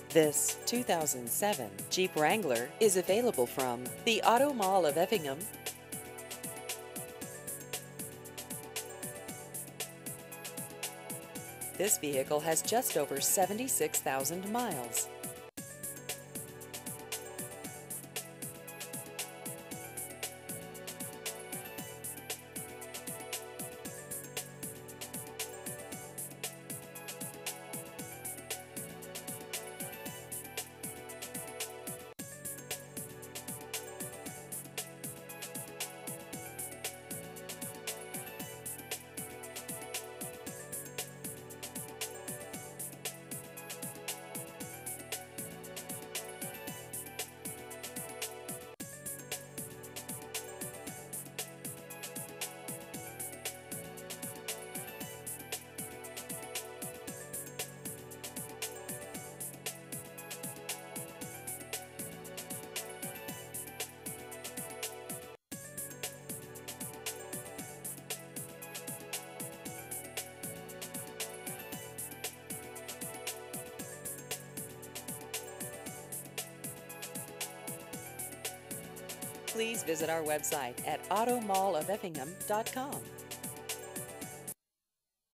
This 2007 Jeep Wrangler is available from the Auto Mall of Effingham. This vehicle has just over 76,000 miles. Please visit our website at automallofeffingham.com.